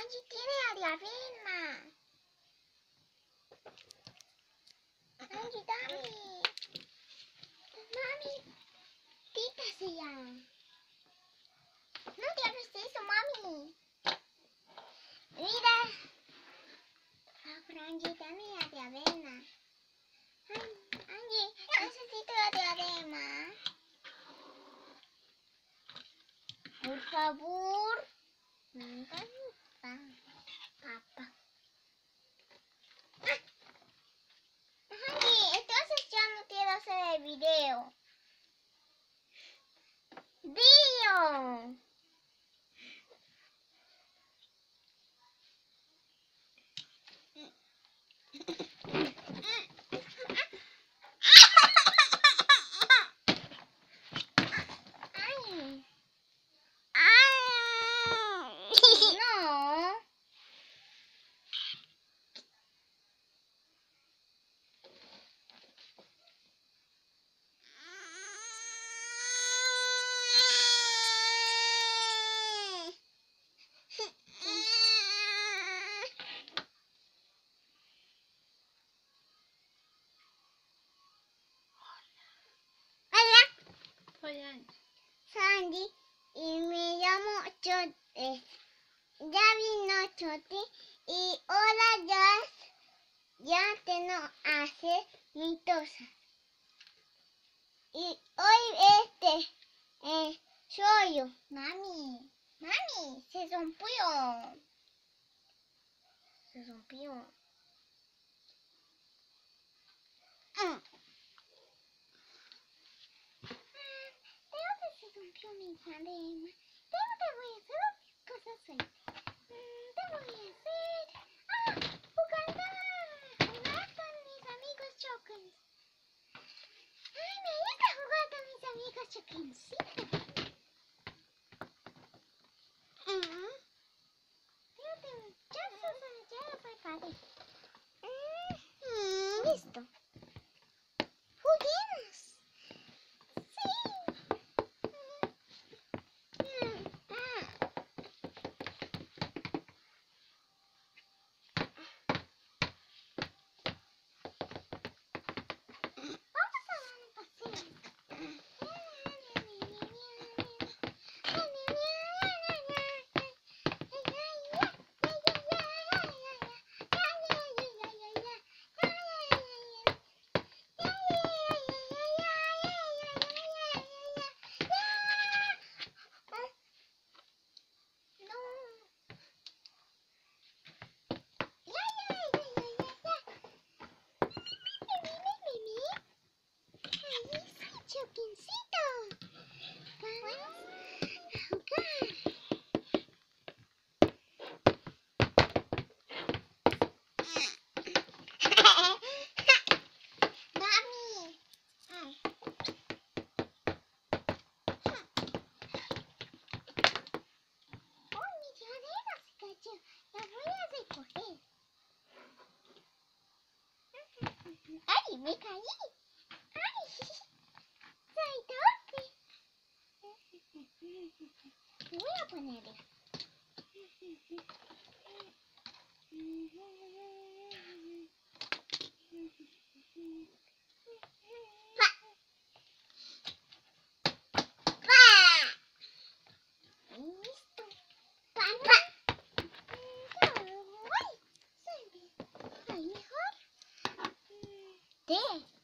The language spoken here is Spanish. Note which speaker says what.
Speaker 1: Angie tiene diadema. Angie, dame. Mami, quítase ya. No te hagas eso, mami. Mira. Angie, dame la diadema. Angie, necesito la diadema. Por favor. Papá. Angie, entonces ya no quiero hacer el video. ¡Dio! Sandy y me llamo Chote. Ya vino Chote y ahora ya tengo que hacer mi tosa. Y hoy soy yo. Mami, se rompió. Se rompió. Se rompió mi diadema. Te voy a hacer otras cosas hoy. Te voy a hacer jugar con mis amigos Shopkins. Ay, me gusta jugar con mis amigos Shopkins. Ya lo preparé. Listo. Juguemos. Shopkinsito, vamos a jugar. Mami. Oh, mi diadema se cayó. La voy a recoger. ¡Ay, me caí! ¡Ay! ¡Soy torpe! Voy a ponerla. Listo. ¡Papá! ¡Ay! Soy mejor.